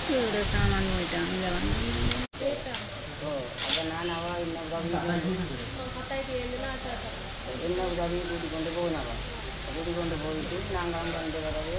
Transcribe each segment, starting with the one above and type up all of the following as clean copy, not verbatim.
இவரு சாமான் போயிட்டான் இங்கே வந்து நான் அவள் என்ன உதவியை கூட்டிக் கொண்டு போனவன் கூட்டிக் கொண்டு போயிட்டு நாங்கள் அங்கே வந்து வரவே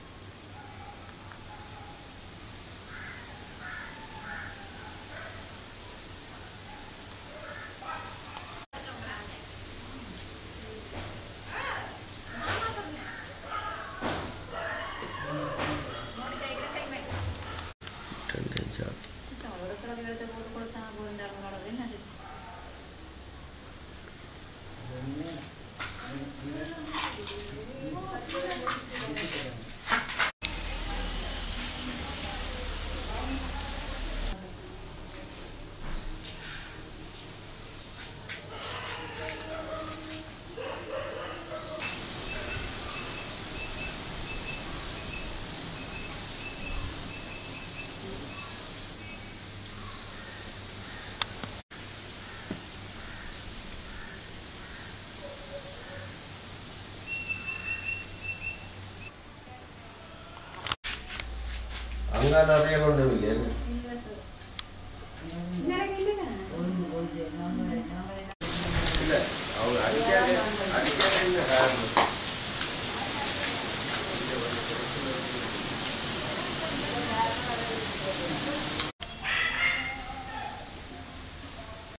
அங்கே நிறைய கொண்டு இல்லையா இல்லை அவங்க அடிக்காது